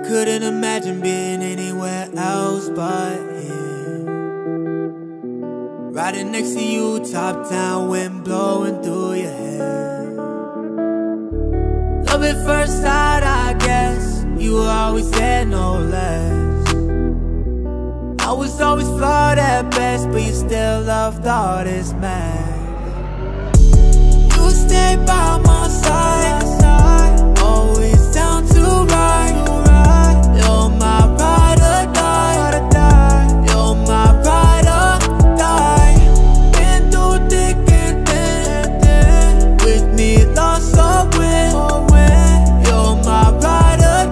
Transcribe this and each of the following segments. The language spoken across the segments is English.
couldn't imagine being anywhere else but here. Riding next to you, top down, wind blowing through your hair. Love at first sight, I guess. You were always there, no less. I was always flawed at best, but you still loved all this mess. You stayed by my side, always down to ride. You're my ride or die. You're my ride or die. Been through thick and thin, with me lost or win. You're my ride or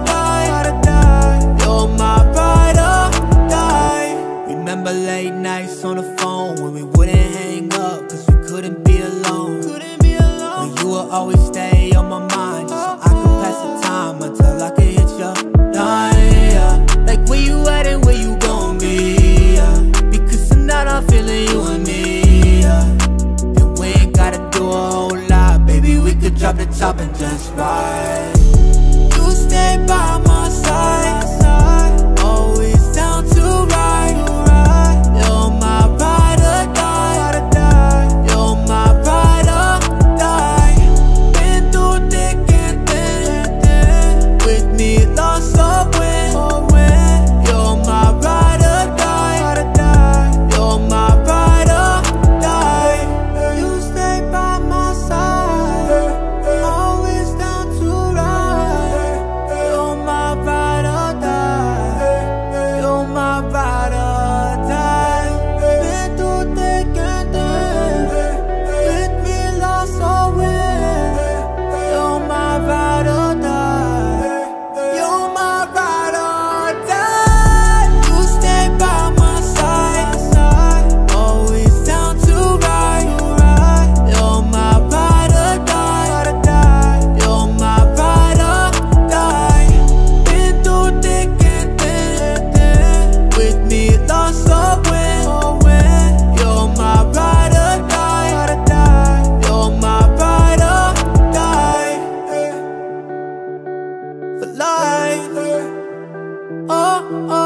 die. You're my ride or die. Remember late nights on the phone when we wouldn't hang up, cause we couldn't be alone. When you would always stay on my mind, just so I could pass the time until I could hit your line, yeah. Like where you at and where you gon' be, yeah. Because tonight I'm feeling you and me, yeah. And we ain't gotta do a whole lot, baby, we could drop the top and just ride. You stay by my side, always down to ride. You're my ride or die. You're my ride or die. Been through thick and thin, with me lost or win. You're my ride or die. You're my ride or die. You stay by my side, always down to ride. You're my ride or die. You're my ride or die. Been through thick and thin, with me lost or win. You're my ride or die. You're my ride or die. You stay by my side, always down to ride. You're my ride or die. You're my ride or die. Been through thick and thin, with me lost or win. You're my ride or die. You're my ride or die. For life, oh, oh.